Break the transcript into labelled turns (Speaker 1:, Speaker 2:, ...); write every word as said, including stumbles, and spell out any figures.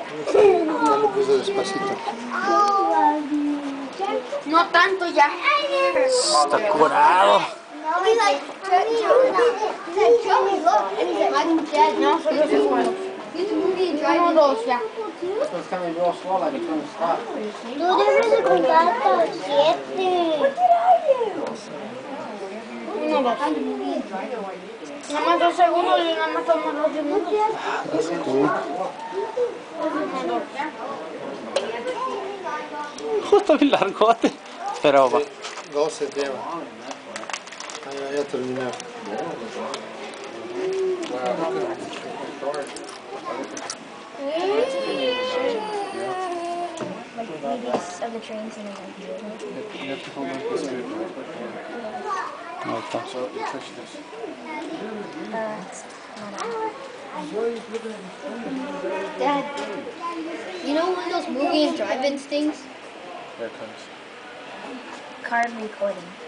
Speaker 1: Ya lo puse despacito.
Speaker 2: No tanto ya.
Speaker 1: Está curado.
Speaker 2: No, solo segundos. Uno, dos, ya.
Speaker 3: Tú debes de contar hasta siete.
Speaker 2: Uno, dos. Nada más dos segundos y nada más tomo dos segundos.
Speaker 1: That's cool.
Speaker 2: Uno, dos, ya.
Speaker 1: Está bien largote. Pero va. doce lleva. Ah, ya, ya terminé.
Speaker 3: Like movies of the trains and like
Speaker 1: You have to hold on this good. Ahí está.
Speaker 3: uh, Dad, you know one of those movie and drive-in things?
Speaker 1: There it comes.
Speaker 3: Card recording.